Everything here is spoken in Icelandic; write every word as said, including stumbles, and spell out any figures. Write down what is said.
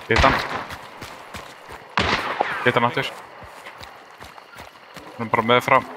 Hitt hann. Hitt hann aftur. Hann er bara með fram.